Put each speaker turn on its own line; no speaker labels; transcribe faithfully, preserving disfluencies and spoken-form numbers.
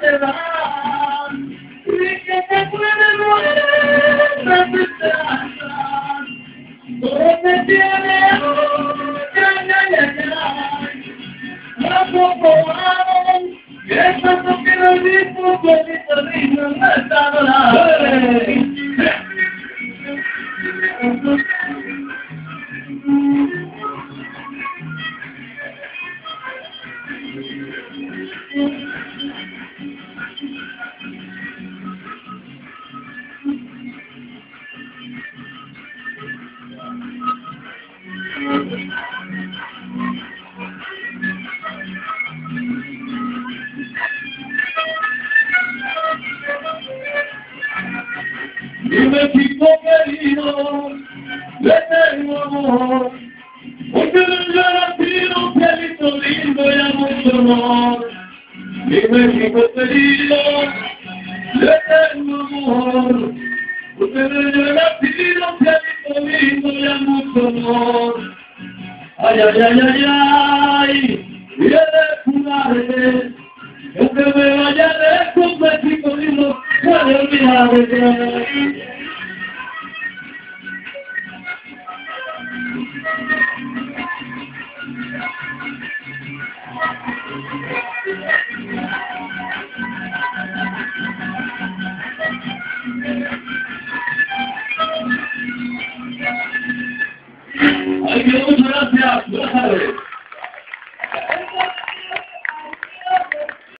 soledad y que te puede morir todo me tiene ya, ya, ya, ya a poco más que es tanto que lo mismo que mi sobrino no está adorado. Dime chico querido, le tengo amor, porque yo nací un cielito lindo y a mucho honor. Dime chico querido, le tengo amor, porque yo nací un cielito lindo y a mucho honor. Ay, ay, ay, ay, ay, y he de curarte, que aunque me vaya de estos México lindo, puede olvidarte. Ay, muchas gracias. Buenas tardes.